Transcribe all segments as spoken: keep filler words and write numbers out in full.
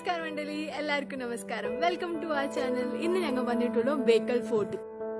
നമസ്കാരം മണ്ഡലി, എല്ലാവർക്കും നമസ്കാരം. വെൽക്കം ടു ആ ചാനൽ. ഇന്ന് ഞങ്ങൾ വന്നിട്ടുള്ള ബേക്കൽ ഫോർട്ട്.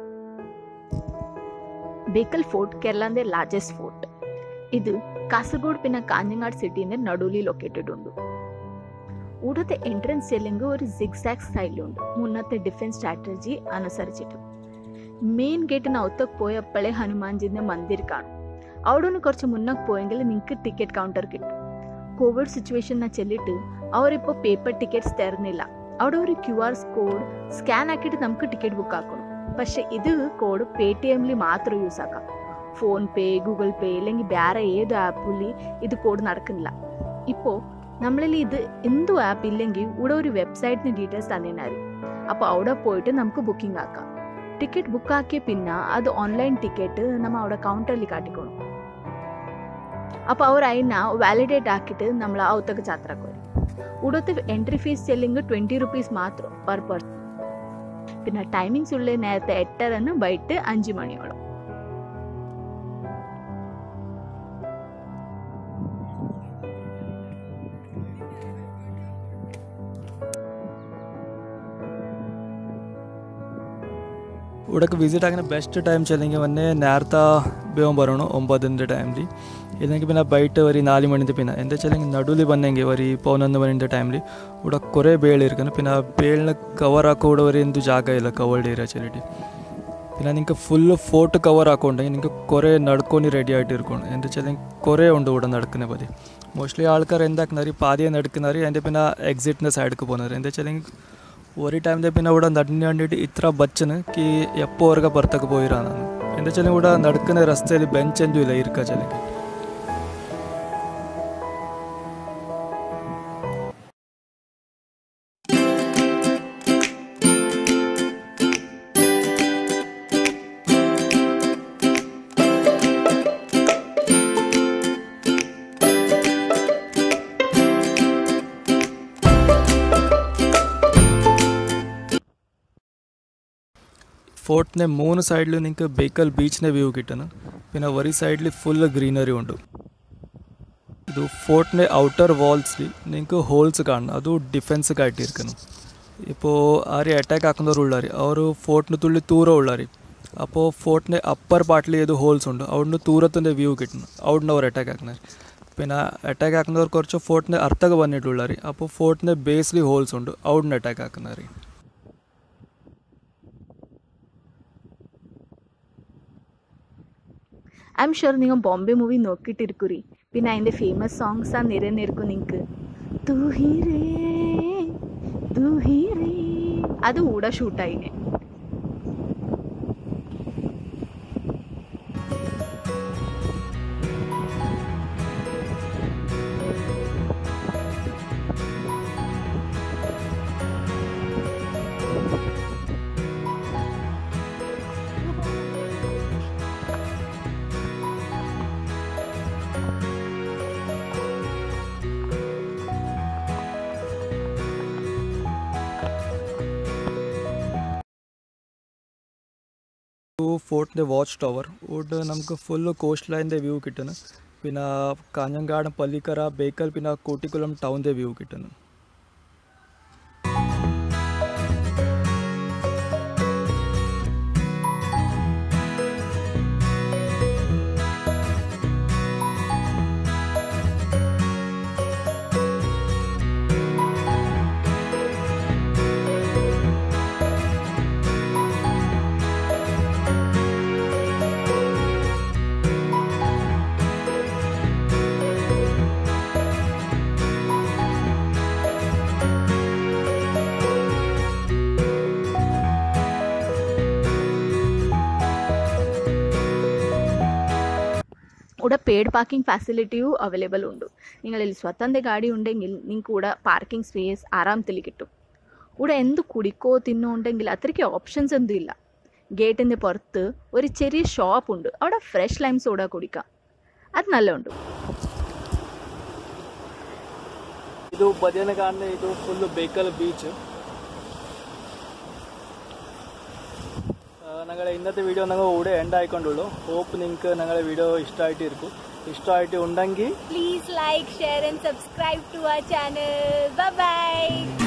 ബേക്കൽ ഫോർട്ട് കേരളത്തിന്റെ ലാർജസ്റ്റ് ഫോർട്ട്. ഇത് കാസർഗോഡ് പിന്നെ കാഞ്ഞങ്ങാട് സിറ്റിന്റെ നടുവിൽ ലൊക്കേറ്റഡ് ഉണ്ട്. ഇവിടുത്തെ എൻട്രൻസ് ചെല്ലുമ്പോൾ ഒരു സിഗ്സാഗ് സ്റ്റൈലുണ്ട് മുന്നത്തെ ഡിഫൻസ് സ്ട്രാറ്റജി അനുസരിച്ചിട്ട്. മെയിൻ ഗേറ്റിന് അകത്തേക്ക് പോയപ്പോഴേ ഹനുമാൻജിന്റെ മന്ദിർ കാണും. അവിടെ നിന്ന് കുറച്ച് മുന്നോട്ട് പോയെങ്കിൽ നിങ്ങൾക്ക് ടിക്കറ്റ് കൗണ്ടർ കിട്ടും. കോവിഡ് സിറ്റുവേഷനെ ചെല്ലിട്ട് അവരിപ്പോൾ പേപ്പർ ടിക്കറ്റ്സ് തരുന്നില്ല. അവിടെ ഒരു ക്യു ആർ കോഡ് സ്കാൻ ആക്കിയിട്ട് നമുക്ക് ടിക്കറ്റ് ബുക്ക് ആക്കണം. പക്ഷെ ഇത് കോഡ് പേ ടി എമ്മിൽ മാത്രം യൂസ് ആക്കാം. ഫോൺ പേ, ഗൂഗിൾ പേ അല്ലെങ്കിൽ വേറെ ഏത് ആപ്പിൽ ഇത് കോഡ് നടക്കുന്നില്ല. ഇപ്പോൾ നമ്മളിൽ ഇത് എന്തു ആപ്പ് ഇല്ലെങ്കിൽ ഇവിടെ ഒരു വെബ്സൈറ്റിന് ഡീറ്റെയിൽസ് തന്നിരുന്നായി. അപ്പോൾ അവിടെ പോയിട്ട് നമുക്ക് ബുക്കിംഗ് ആക്കാം. ടിക്കറ്റ് ബുക്ക് ആക്കിയ പിന്നെ അത് ഓൺലൈൻ ടിക്കറ്റ് നമ്മൾ അവിടെ കൗണ്ടറിൽ കാട്ടിക്കണം. അപ്പോൾ അവർ അതിനെ വാലിഡേറ്റ് ആക്കിയിട്ട് നമ്മൾ അവത്തേക്ക് യാത്രക്ക് വരും. ഇവിടുത്തെ എൻട്രി ഫീസ് ചെല്ലിങ് ട്വൻറ്റി റുപ്പീസ് മാത്രം പെർ പേഴ്സൺ. പിന്നെ ടൈമിങ്സ് ഉള്ള നേരത്തെ എട്ടരന്ന് വൈകിട്ട് അഞ്ച് മണിയോളം. ഇവിടേക്ക് വിസിറ്റ് ആക്കുന്ന ബെസ്റ്റ് ടൈം ചെല്ലെങ്കിൽ വന്നെ നേരത്തെ ಬೇವು ಬರೋಣ ಒಂಬತ್ತರಿಂದ ಟೈಮ್ಲಿ ಇല്ലെങ്കിൽ പിന്നെ ಬೈಟ್ ವರಿ ನಾಲ್ಕು ಮಣಿಂದ പിന്നെ എന്താ വെച്ചാൽ നടുവിൽ വന്നെങ്കിൽ വരി പതിനൊന്ന് മണിൻ്റെ ടൈമിൽ ഇവിടെ കുറേ ಬೇಳೆ ഇരിക്കുന്നു. പിന്നെ ആ ಬೇಳನ್ನ ಕವರ್ ಹಾಕೋ ഇവിടെ വരെ എന്തു ಜಾಗ ಇಲ್ಲ ಕವರ್ಡ್ ಏರಿಯಾ ചെല്ലിട്ട്. പിന്നെ നിങ്ങൾക്ക് ഫുള്ള് ഫോർട്ട് കവർ ആക്കുന്നുണ്ടെങ്കിൽ നിങ്ങൾക്ക് കുറേ നടക്കൊന്ന് റെഡി ആയിട്ട് ഇരിക്കണം. എന്താ വെച്ചാൽ കുറേ ഉണ്ട് ഇവിടെ നടക്കുന്ന പതി. മോസ്റ്റ്ലി ആൾക്കാർ എന്താക്കുന്നവർ പാതിയെ നടക്കുന്നവർ അതിൻ്റെ പിന്നെ എക്സിറ്റിൻ്റെ സൈഡിലേക്ക് പോകുന്നവർ. എന്താ വെച്ചാൽ ഒരു ടൈമിൽ പിന്നെ ഇവിടെ നടന്നു വേണ്ടിയിട്ട് ഇത്ര ബച്ചന് കി എപ്പോൾ അവർക്ക് പുറത്തൊക്കെ പോയിരാന്നാണ്. എന്താ വെച്ചാൽ ഇവിടെ നടക്കുന്ന ರಸ್ತೆಯಲ್ಲಿ ಬೆಂಚ್ ಎಂದೂ ಇಲ್ಲ ಇರ್ಕ ಚಲಕ್ಕೆ. ഫോർട്ടിൻ്റെ മൂന്ന് സൈഡിൽ നിങ്ങൾക്ക് ബേക്കൽ ബീച്ചിൻ്റെ വ്യൂ കിട്ടുന്നു. പിന്നെ ഒരു സൈഡിൽ ഫുള്ള് ഗ്രീനറി ഉണ്ട്. ഇത് ഫോർട്ടിൻ്റെ ഔട്ടർ വാൾസിൽ നിങ്ങൾക്ക് ഹോൾസ് കാണണം. അതും ഡിഫെൻസൊക്കെയായിട്ടിരിക്കുന്നു. ഇപ്പോൾ ആരെയും അറ്റാക്ക് ആക്കുന്നവരുള്ളവർ അവർ ഫോർട്ടിന് തുള്ളി ദൂരം ഉള്ളവർ. അപ്പോൾ ഫോർട്ടിൻ്റെ അപ്പർ പാർട്ടിൽ ഏത് ഹോൾസ് ഉണ്ട് അവിടുന്ന് ദൂരത്തിൻ്റെ വ്യൂ കിട്ടുന്നു. അവിടുന്ന് അവർ അറ്റാക്ക് ആക്കുന്നവർ. പിന്നെ അറ്റാക്ക് ആക്കുന്നവർ കുറച്ച് ഫോർട്ടിൻ്റെ അർത്ഥമൊക്കെ വന്നിട്ടുള്ളവർ. അപ്പോൾ ഫോർട്ടിൻ്റെ ബേസിൽ ഹോൾസ് ഉണ്ട് അവിടുന്ന് അറ്റാക്ക് ആക്കുന്നവർ. ഐ എം ഷുവർ നിങ്ങൾ ബോംബെ മൂവി നോക്കിയിട്ടിരിക്കുറി. പിന്നെ അതിൻ്റെ ഫേമസ് സോങ്സ് ആ നിരന്നിരിക്കും നിങ്ങൾക്ക്. തൂ ഹീ രേ തൂ ഹീ രേ അത് കൂടെ ഷൂട്ടായിനെ. ഫോർട്ടിൻ്റെ വാച്ച് ടവർ ഇവിടെ നമുക്ക് ഫുള്ള് കോസ്റ്റ് ലൈനിൻ്റെ വ്യൂ കിട്ടുന്നു. പിന്നെ കാഞ്ഞങ്ങാട്, പള്ളിക്കര, ബേക്കൽ പിന്നെ കോട്ടിക്കുളം ടൗണിൻ്റെ വ്യൂ കിട്ടുന്നു. ഇവിടെ പെയ്ഡ് പാർക്കിംഗ് ഫെസിലിറ്റിയും അവൈലബിൾ ഉണ്ട്. നിങ്ങളിൽ സ്വന്തം ഗാഡി ഉണ്ടെങ്കിൽ നിങ്ങൾക്ക് ഇവിടെ പാർക്കിംഗ് സ്പേസ് ആറാമത്തിൽ കിട്ടും. ഇവിടെ എന്ത് കുടിക്കോ തിന്നോ ഉണ്ടെങ്കിൽ അത്രയ്ക്ക് ഓപ്ഷൻസ് എന്തും ഇല്ല. ഗേറ്റിൻ്റെ പുറത്ത് ഒരു ചെറിയ ഷോപ്പ് ഉണ്ട്. അവിടെ ഫ്രഷ് ലൈം സോഡ കുടിക്കാം. അത് നല്ല ഉണ്ട്. ಇದು ಬದಿಯನ್ನ ಕಾಣುತ್ತೆ. ಇದು ಫುಲ್ಲು ಬೇಕಲ್ ಬೀಚ್. ഞങ്ങളുടെ ഇന്നത്തെ വീഡിയോ ഞങ്ങൾ ഇവിടെ എൻഡ് ആയിക്കൊണ്ടുള്ളൂ. ഹോപ്പ് നിങ്ങൾക്ക് ഞങ്ങളുടെ വീഡിയോ ഇഷ്ടമായിട്ടിരിക്കും. ഇഷ്ടമായിട്ട് ഉണ്ടെങ്കിൽ please like, share and subscribe to our channel. Bye bye. By.